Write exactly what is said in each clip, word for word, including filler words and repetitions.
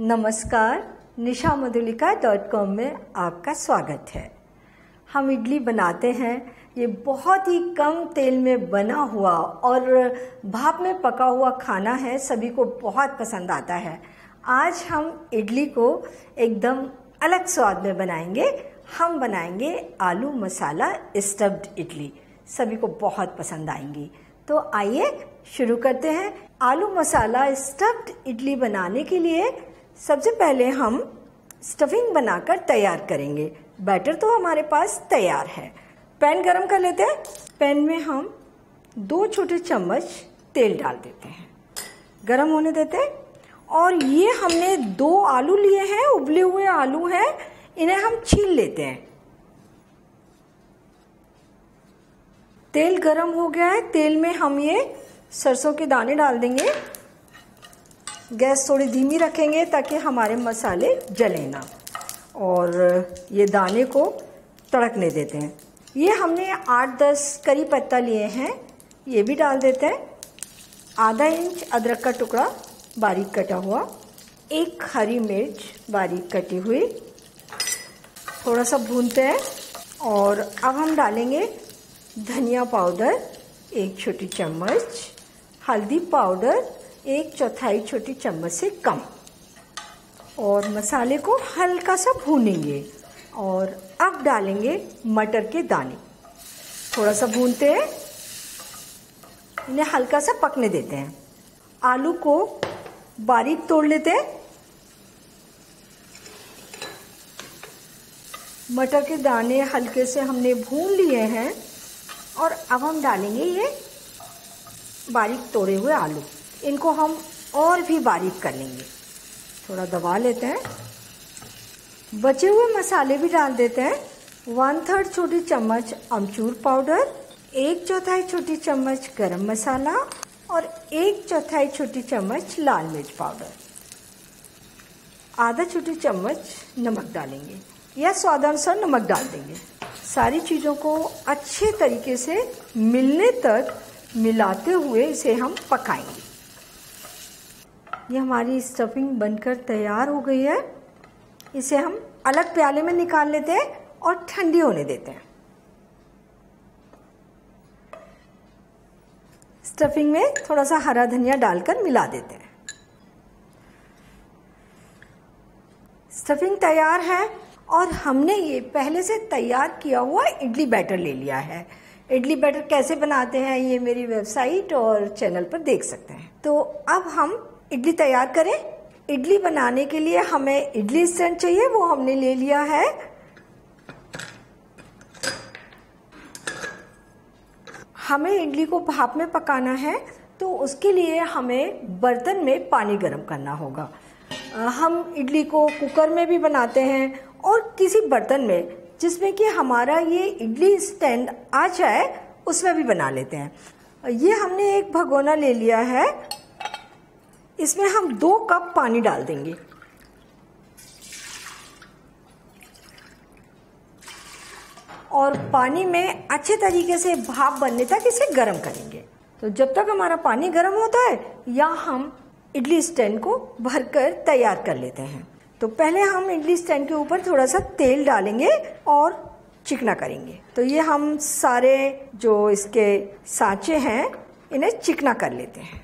नमस्कार, निशा Madhulika dot com में आपका स्वागत है। हम इडली बनाते हैं। ये बहुत ही कम तेल में बना हुआ और भाप में पका हुआ खाना है, सभी को बहुत पसंद आता है। आज हम इडली को एकदम अलग स्वाद में बनाएंगे। हम बनाएंगे आलू मसाला स्टफ्ड इडली, सभी को बहुत पसंद आएंगी। तो आइए शुरू करते हैं। आलू मसाला स्टफ्ड इडली बनाने के लिए सबसे पहले हम स्टफिंग बनाकर तैयार करेंगे। बैटर तो हमारे पास तैयार है। पैन गरम कर लेते हैं। पैन में हम दो छोटे चम्मच तेल डाल देते हैं, गरम होने देते हैं। और ये हमने दो आलू लिए हैं, उबले हुए आलू हैं, इन्हें हम छील लेते हैं। तेल गरम हो गया है। तेल में हम ये सरसों के दाने डाल देंगे। गैस थोड़ी धीमी रखेंगे ताकि हमारे मसाले जले ना, और ये दाने को तड़कने देते हैं। ये हमने आठ दस करी पत्ता लिए हैं, ये भी डाल देते हैं। आधा इंच अदरक का टुकड़ा बारीक कटा हुआ, एक हरी मिर्च बारीक कटी हुई। थोड़ा सा भूनते हैं। और अब हम डालेंगे धनिया पाउडर एक छोटी चम्मच, हल्दी पाउडर एक चौथाई छोटी चम्मच से कम, और मसाले को हल्का सा भूनेंगे। और अब डालेंगे मटर के दाने। थोड़ा सा भूनते हैं, इन्हें हल्का सा पकने देते हैं। आलू को बारीक तोड़ लेते हैं। मटर के दाने हल्के से हमने भून लिए हैं, और अब हम डालेंगे ये बारीक तोड़े हुए आलू। इनको हम और भी बारीक कर लेंगे। थोड़ा दबा लेते हैं। बचे हुए मसाले भी डाल देते हैं। वन थर्ड छोटी चम्मच अमचूर पाउडर, एक चौथाई छोटी चम्मच गरम मसाला, और एक चौथाई छोटी चम्मच लाल मिर्च पाउडर। आधा छोटी चम्मच नमक डालेंगे या स्वादानुसार नमक डाल देंगे। सारी चीज़ों को अच्छे तरीके से मिलने तक मिलाते हुए इसे हम पकाएंगे। ये हमारी स्टफिंग बनकर तैयार हो गई है। इसे हम अलग प्याले में निकाल लेते हैं और ठंडी होने देते हैं। स्टफिंग में थोड़ा सा हरा धनिया डालकर मिला देते हैं। स्टफिंग तैयार है, और हमने ये पहले से तैयार किया हुआ इडली बैटर ले लिया है। इडली बैटर कैसे बनाते हैं ये मेरी वेबसाइट और चैनल पर देख सकते हैं। तो अब हम इडली तैयार करें। इडली बनाने के लिए हमें इडली स्टैंड चाहिए, वो हमने ले लिया है। हमें इडली को भाप में पकाना है, तो उसके लिए हमें बर्तन में पानी गर्म करना होगा। हम इडली को कुकर में भी बनाते हैं, और किसी बर्तन में जिसमें कि हमारा ये इडली स्टैंड आ जाए उसमें भी बना लेते हैं। ये हमने एक भगोना ले लिया है। इसमें हम दो कप पानी डाल देंगे। और पानी में अच्छे तरीके से भाप बनने तक इसे गर्म करेंगे। तो जब तक हमारा पानी गर्म होता है, या हम इडली स्टैंड को भरकर तैयार कर लेते हैं। तो पहले हम इडली स्टैंड के ऊपर थोड़ा सा तेल डालेंगे और चिकना करेंगे। तो ये हम सारे जो इसके सांचे हैं इन्हें चिकना कर लेते हैं।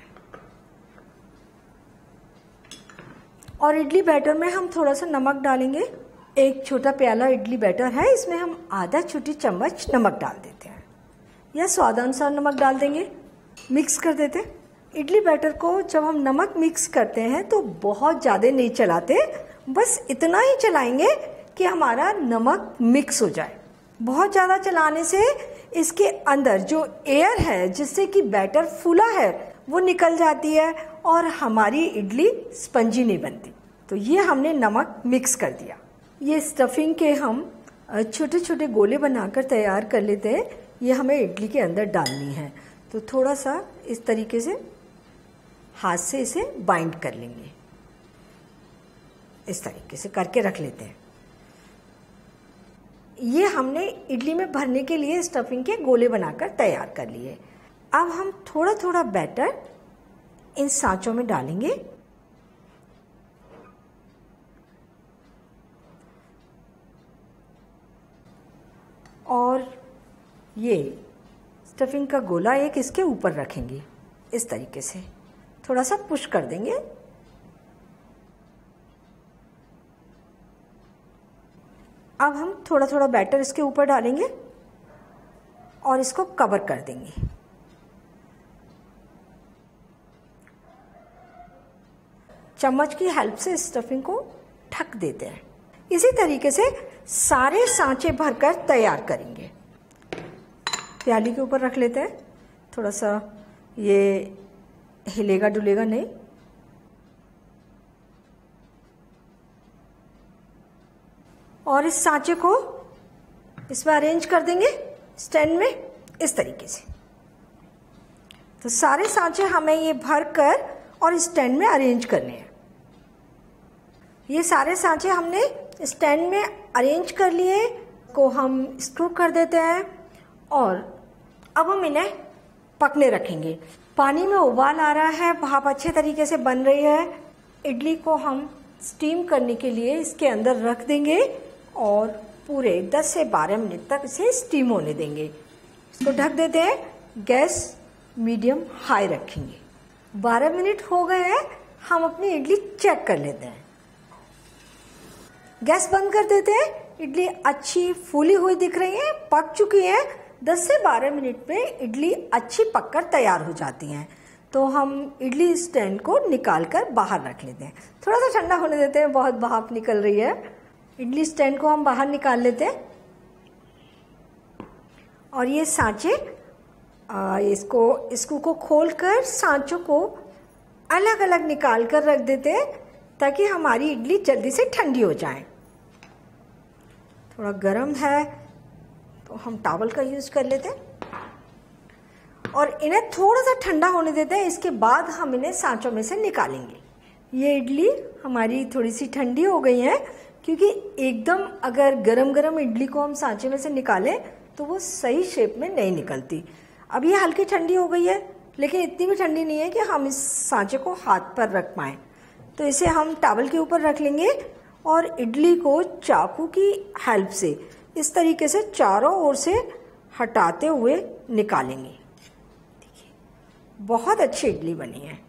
और इडली बैटर में हम थोड़ा सा नमक डालेंगे। एक छोटा प्याला इडली बैटर है, इसमें हम आधा छोटी चम्मच नमक डाल देते हैं, या स्वादानुसार नमक डाल देंगे। मिक्स कर देते हैं। इडली बैटर को जब हम नमक मिक्स करते हैं तो बहुत ज़्यादा नहीं चलाते, बस इतना ही चलाएंगे कि हमारा नमक मिक्स हो जाए। बहुत ज़्यादा चलाने से इसके अंदर जो एयर है जिससे कि बैटर फूला है वो निकल जाती है, और हमारी इडली स्पंजी नहीं बनती। तो ये हमने नमक मिक्स कर दिया। ये स्टफिंग के हम छोटे छोटे गोले बनाकर तैयार कर लेते हैं। ये हमें इडली के अंदर डालनी है। तो थोड़ा सा इस तरीके से हाथ से इसे बाइंड कर लेंगे। इस तरीके से करके रख लेते हैं। ये हमने इडली में भरने के लिए स्टफिंग के गोले बनाकर तैयार कर लिए। अब हम थोड़ा थोड़ा बैटर इन सांचों में डालेंगे। और ये स्टफिंग का गोला एक इसके ऊपर रखेंगे, इस तरीके से थोड़ा सा पुश कर देंगे। अब हम थोड़ा थोड़ा बैटर इसके ऊपर डालेंगे और इसको कवर कर देंगे। चम्मच की हेल्प से स्टफिंग को ढक देते हैं। इसी तरीके से सारे सांचे भरकर तैयार करेंगे। प्याली के ऊपर रख लेते हैं, थोड़ा सा ये हिलेगा डुलेगा नहीं। और इस सांचे को इसमें अरेंज कर देंगे स्टैंड में, इस तरीके से। तो सारे सांचे हमें ये भरकर और स्टैंड में अरेंज करने हैं। ये सारे सांचे हमने स्टैंड में अरेंज कर लिए, को हम स्क्रू कर देते हैं और अब हम इन्हें पकने रखेंगे। पानी में उबाल आ रहा है, भाप अच्छे तरीके से बन रही है। इडली को हम स्टीम करने के लिए इसके अंदर रख देंगे और पूरे दस से बारह मिनट तक इसे स्टीम होने देंगे। इसको ढक देते हैं, गैस मीडियम हाई रखेंगे। बारह मिनट हो गए हैं, हम अपनी इडली चेक कर लेते हैं। गैस बंद कर देते हैं। इडली अच्छी फूली हुई दिख रही है, पक चुकी है। दस से बारह मिनट में इडली अच्छी पककर तैयार हो जाती हैं। तो हम इडली स्टैंड को निकाल कर बाहर रख लेते हैं, थोड़ा सा ठंडा होने देते हैं, बहुत भाप निकल रही है। इडली स्टैंड को हम बाहर निकाल लेते हैं और ये सांचे आ, इसको इसको को खोलकर सांचों को अलग अलग निकाल कर रख देते हैं ताकि हमारी इडली जल्दी से ठंडी हो जाए। थोड़ा गर्म है तो हम टॉवल का यूज़ कर लेते हैं और इन्हें थोड़ा सा ठंडा होने देते हैं। इसके बाद हम इन्हें सांचों में से निकालेंगे। ये इडली हमारी थोड़ी सी ठंडी हो गई है, क्योंकि एकदम अगर गरम गरम इडली को हम सांचे में से निकालें तो वो सही शेप में नहीं निकलती। अब ये हल्की ठंडी हो गई है, लेकिन इतनी भी ठंडी नहीं है कि हम इस सांचे को हाथ पर रख पाएँ। तो इसे हम टॉवल के ऊपर रख लेंगे और इडली को चाकू की हेल्प से इस तरीके से चारों ओर से हटाते हुए निकालेंगे। देखिए, बहुत अच्छी इडली बनी है।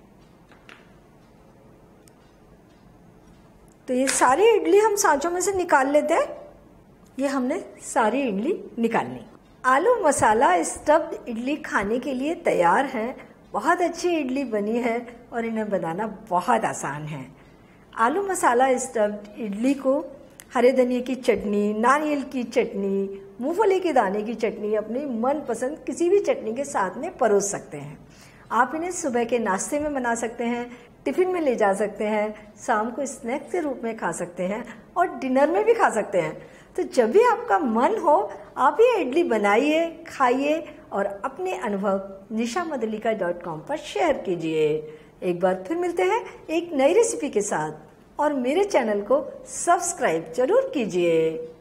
तो ये सारी इडली हम सांचों में से निकाल लेते हैं। ये हमने सारी इडली निकाल ली। आलू मसाला स्टफ्ड इडली खाने के लिए तैयार है। बहुत अच्छी इडली बनी है और इन्हें बनाना बहुत आसान है। आलू मसाला स्टफ्ड इडली को हरे धनिया की चटनी, नारियल की चटनी, मूंगफली के दाने की चटनी, अपनी मनपसंद किसी भी चटनी के साथ में परोस सकते हैं। आप इन्हें सुबह के नाश्ते में बना सकते हैं, टिफ़िन में ले जा सकते हैं, शाम को स्नैक्स के रूप में खा सकते हैं और डिनर में भी खा सकते हैं। तो जब भी आपका मन हो, आप ये इडली बनाइए, खाइए और अपने अनुभव निशा मधुलिका डॉट कॉम पर शेयर कीजिए। एक बार फिर मिलते हैं एक नई रेसिपी के साथ और मेरे चैनल को सब्सक्राइब जरूर कीजिए।